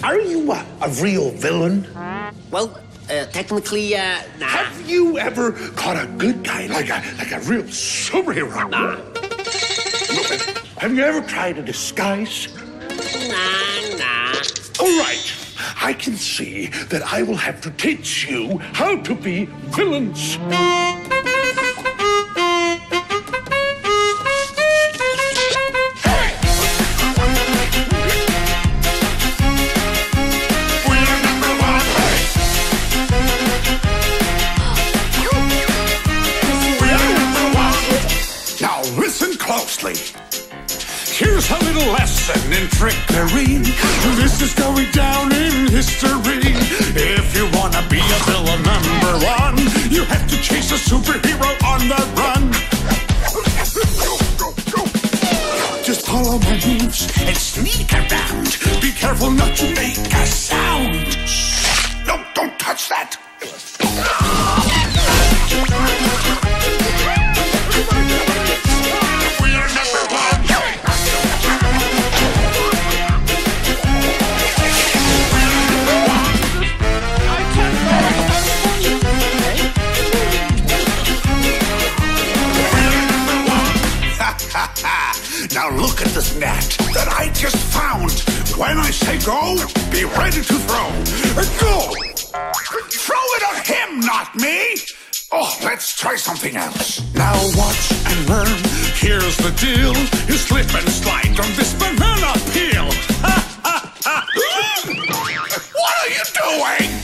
Are you a real villain? Well, technically, nah. Have you ever caught a good guy like a real superhero? Nah. Have you ever tried a disguise? Nah. All right. I can see that I will have to teach you how to be villains. Now listen closely. Here's a little lesson in trickery. This is going down in history. If you wanna be a villain #1, you have to chase a superhero on the run. Just follow my moves and sneak around. Be careful not to make a sound. No, don't touch that. Now look at this net that I just found. When I say go, be ready to throw. Go! Throw it at him, not me! Oh, let's try something else. Now watch and learn. Here's the deal. You slip and slide on this banana peel. What are you doing?